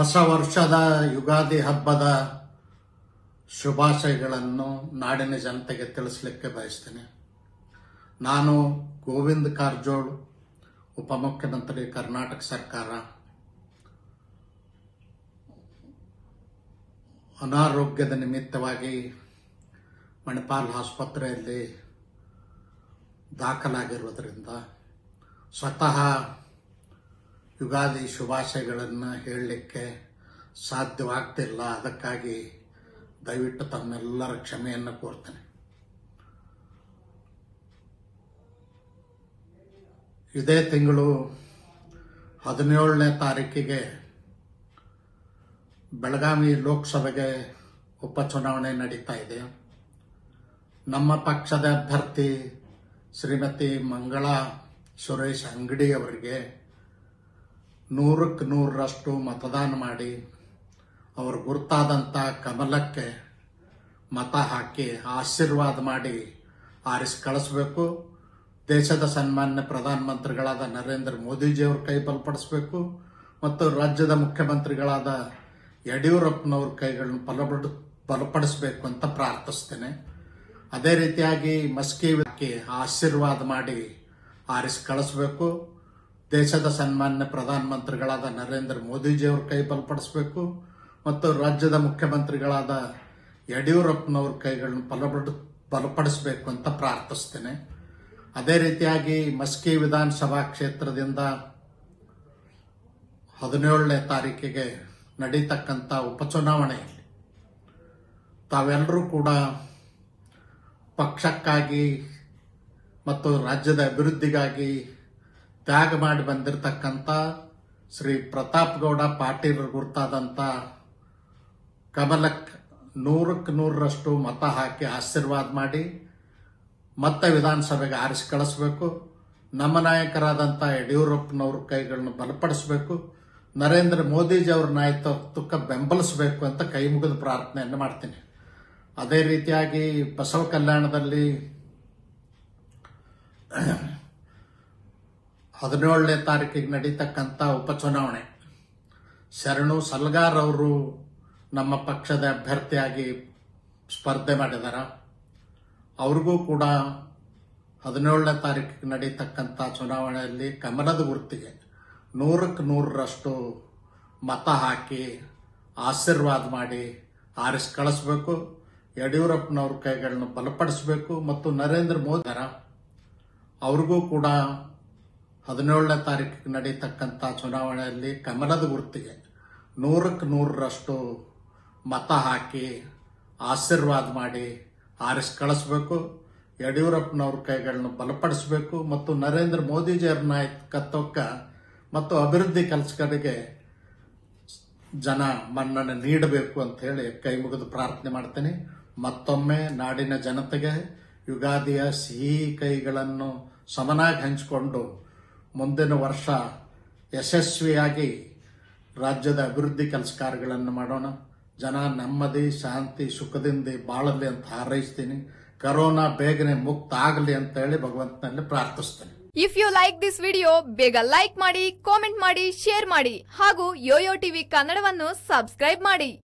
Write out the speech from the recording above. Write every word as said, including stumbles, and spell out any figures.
ಹೊಸ ವರ್ಷದ ಯುಗಾದಿ ಹಬ್ಬದ ಶುಭಾಶಯಗಳನ್ನು ನಾಡಿನ ಜನತೆಗೆ ತಿಳಿಸಲಿಕ್ಕೆ ಬಯಸ್ತೇನೆ. ನಾನು ಗೋವಿಂದ ಕಾರಜೋಳ, ಉಪಮುಖ್ಯಮಂತ್ರಿ, ಕರ್ನಾಟಕ ಸರ್ಕಾರ. ಅನಾರೋಗ್ಯದ ನಿಮಿತ್ತವಾಗಿ ಮಣಿಪಾಲ್ ಆಸ್ಪತ್ರೆಯಲ್ಲಿ ದಾಖಲಾಗಿರುವುದರಿಂದ ಸ್ವತಃ ಯುಗಾದಿ ಶುಭಾಶಯಗಳನ್ನು ಹೇಳಲಿಕ್ಕೆ ಸಾಧ್ಯವಾಗ್ತಿಲ್ಲ. ಅದಕ್ಕಾಗಿ ದಯವಿಟ್ಟು ತಮ್ಮೆಲ್ಲರ ಕ್ಷಮೆಯನ್ನು ಕೋರ್ತೇನೆ. ಇದೇ ತಿಂಗಳು ಹದಿನೇಳನೇ ತಾರೀಕಿಗೆ ಬೆಳಗಾವಿ ಲೋಕಸಭೆಗೆ ಉಪಚುನಾವಣೆ ನಡೀತಾ ಇದೆ. ನಮ್ಮ ಪಕ್ಷದ ಅಭ್ಯರ್ಥಿ ಶ್ರೀಮತಿ ಮಂಗಳಾ ಸುರೇಶ್ ಅಂಗಡಿ ಅವರಿಗೆ ನೂರಕ್ಕೆ ನೂರರಷ್ಟು ಮತದಾನ ಮಾಡಿ ಅವರು ಗುರುತಾದಂಥ ಕಮಲಕ್ಕೆ ಮತ ಹಾಕಿ ಆಶೀರ್ವಾದ ಮಾಡಿ ಆರಿಸಿ ಕಳಿಸಬೇಕು. ದೇಶದ ಸನ್ಮಾನ್ಯ ಪ್ರಧಾನಮಂತ್ರಿಗಳಾದ ನರೇಂದ್ರ ಮೋದಿಜಿಯವ್ರ ಕೈ ಬಲಪಡಿಸಬೇಕು ಮತ್ತು ರಾಜ್ಯದ ಮುಖ್ಯಮಂತ್ರಿಗಳಾದ ಯಡಿಯೂರಪ್ಪನವ್ರ ಕೈಗಳನ್ನು ಬಲಪಡ ಬಲಪಡಿಸಬೇಕು ಅಂತ ಪ್ರಾರ್ಥಿಸ್ತೇನೆ. ಅದೇ ರೀತಿಯಾಗಿ ಮಸ್ಕಿ ಹಾಕಿ ಆಶೀರ್ವಾದ ಮಾಡಿ ಆರಿಸಿ ಕಳಿಸಬೇಕು. ದೇಶದ ಸನ್ಮಾನ್ಯ ಪ್ರಧಾನಮಂತ್ರಿಗಳಾದ ನರೇಂದ್ರ ಮೋದಿಜಿಯವ್ರ ಕೈ ಬಲಪಡಿಸಬೇಕು ಮತ್ತು ರಾಜ್ಯದ ಮುಖ್ಯಮಂತ್ರಿಗಳಾದ ಯಡಿಯೂರಪ್ಪನವ್ರ ಕೈಗಳನ್ನು ಬಲಪಡ ಬಲಪಡಿಸಬೇಕು ಅಂತ ಪ್ರಾರ್ಥಿಸ್ತೇನೆ. ಅದೇ ರೀತಿಯಾಗಿ ಮಸ್ಕಿ ವಿಧಾನಸಭಾ ಕ್ಷೇತ್ರದಿಂದ ಹದಿನೇಳನೇ ತಾರೀಕಿಗೆ ನಡೀತಕ್ಕಂಥ ಉಪಚುನಾವಣೆಯಲ್ಲಿ ತಾವೆಲ್ಲರೂ ಕೂಡ ಪಕ್ಷಕ್ಕಾಗಿ ಮತ್ತು ರಾಜ್ಯದ ಅಭಿವೃದ್ಧಿಗಾಗಿ ತ್ಯಾಗ ಮಾಡಿ ಬಂದಿರತಕ್ಕಂಥ ಶ್ರೀ ಪ್ರತಾಪ್ ಗೌಡ ಪಾಟೀಲ್ ಗುರುತಾದಂಥ ಕಮಲಕ್ಕೆ ನೂರಕ್ಕೆ ನೂರರಷ್ಟು ಮತ ಹಾಕಿ ಆಶೀರ್ವಾದ ಮಾಡಿ ಮತ್ತೆ ವಿಧಾನಸಭೆಗೆ ಆರಿಸಿ ಕಳಿಸಬೇಕು. ನಮ್ಮ ನಾಯಕರಾದಂಥ ಯಡಿಯೂರಪ್ಪನವ್ರ ಕೈಗಳನ್ನು ಬಲಪಡಿಸಬೇಕು. ನರೇಂದ್ರ ಮೋದಿಜಿ ಅವ್ರ ನಾಯಕತ್ವಕ್ಕೆ ಬೆಂಬಲಿಸಬೇಕು ಅಂತ ಕೈ ಮುಗಿದು ಪ್ರಾರ್ಥನೆಯನ್ನು ಮಾಡ್ತೀನಿ. ಅದೇ ರೀತಿಯಾಗಿ ಬಸವ ಕಲ್ಯಾಣದಲ್ಲಿ ಹದಿನೇಳನೇ ತಾರೀಕಿಗೆ ನಡೀತಕ್ಕಂಥ ಉಪಚುನಾವಣೆ ಶರಣು ಸಲ್ಗಾರ್ ಅವರು ನಮ್ಮ ಪಕ್ಷದ ಅಭ್ಯರ್ಥಿಯಾಗಿ ಸ್ಪರ್ಧೆ ಮಾಡಿದ್ದಾರೆ. ಅವ್ರಿಗೂ ಕೂಡ ಹದಿನೇಳನೇ ತಾರೀಕಿಗೆ ನಡೀತಕ್ಕಂಥ ಚುನಾವಣೆಯಲ್ಲಿ ಕಮಲದ ಗುರುತಿಗೆ ನೂರಕ್ಕೆ ನೂರರಷ್ಟು ಮತ ಹಾಕಿ ಆಶೀರ್ವಾದ ಮಾಡಿ ಆರಿಸಿ ಕಳಿಸಬೇಕು. ಯಡಿಯೂರಪ್ಪನವ್ರ ಕೈಗಳನ್ನು ಬಲಪಡಿಸಬೇಕು ಮತ್ತು ನರೇಂದ್ರ ಮೋದಿ ಅವ್ರಿಗೂ ಕೂಡ ಹದಿನೇಳನೇ ತಾರೀಕಿಗೆ ನಡೀತಕ್ಕಂಥ ಚುನಾವಣೆಯಲ್ಲಿ ಕಮಲದ ಗುರುತಿಗೆ ನೂರಕ್ಕೆ ನೂರರಷ್ಟು ಮತ ಹಾಕಿ ಆಶೀರ್ವಾದ ಮಾಡಿ ಆರಿಸಿ ಕಳಿಸಬೇಕು. ಯಡಿಯೂರಪ್ಪನವ್ರ ಕೈಗಳನ್ನು ಬಲಪಡಿಸಬೇಕು ಮತ್ತು ನರೇಂದ್ರ ಮೋದಿಜಿಯವರ ನಾಯಕತ್ವಕ್ಕೆ ಮತ್ತು ಅಭಿವೃದ್ಧಿ ಕೆಲಸಗಳಿಗೆ ಜನ ಮನ್ನಣೆ ನೀಡಬೇಕು ಅಂತ ಹೇಳಿ ಕೈ ಮುಗಿದು ಪ್ರಾರ್ಥನೆ ಮಾಡ್ತೇನೆ. ಮತ್ತೊಮ್ಮೆ ನಾಡಿನ ಜನತೆಗೆ ಯುಗಾದಿಯ ಸಿಹಿ ಕೈಗಳನ್ನು ಸಮನಾಗಿ ಹಂಚಿಕೊಂಡು ಮುಂದಿನ ವರ್ಷ ಯಶಸ್ವಿಯಾಗಿ ರಾಜ್ಯದ ಅಭಿವೃದ್ಧಿ ಕೆಲಸ ಕಾರ್ಯಗಳನ್ನು ಮಾಡೋಣ. ಜನ ನೆಮ್ಮದಿ, ಶಾಂತಿ, ಸುಖದಿಂದ ಬಾಳಲಿ ಅಂತ ಹಾರೈಸ್ತೀನಿ. ಕರೋನಾ ಬೇಗನೆ ಮುಕ್ತ ಆಗಲಿ ಅಂತ ಹೇಳಿ ಭಗವಂತನಲ್ಲಿ ಪ್ರಾರ್ಥಿಸ್ತೇನೆ. If you like this video ಬೇಗ ಲೈಕ್ ಮಾಡಿ, ಕಾಮೆಂಟ್ ಮಾಡಿ, ಶೇರ್ ಮಾಡಿ ಹಾಗೂ ಯೋಯೋ ಟಿವಿ ಕನ್ನಡವನ್ನು ಸಬ್ಸ್ಕ್ರೈಬ್ ಮಾಡಿ.